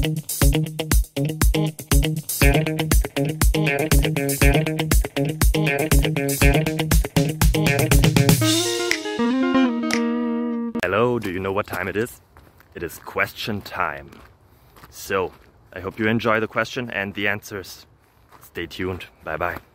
Hello, do you know what time it is? It is question time. So, I hope you enjoy the question and the answers. Stay tuned. Bye bye.